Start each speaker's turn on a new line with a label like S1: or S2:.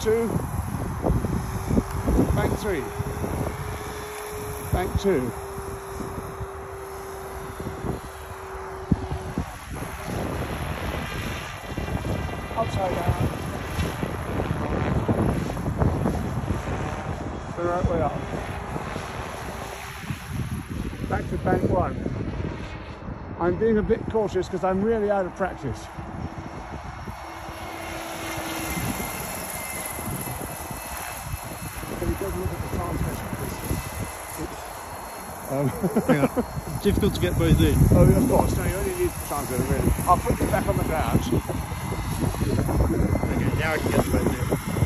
S1: 2, bank 3, bank 2. Upside down. The right way up. Back to bank 1. I'm being a bit cautious because I'm really out of practice. Can you take a look at the transmission?
S2: Yeah. Difficult to get both in.
S1: Oh, of course. No, you only need the transmitter, really. I'll put you back on the ground.
S2: Okay, now I can get both in.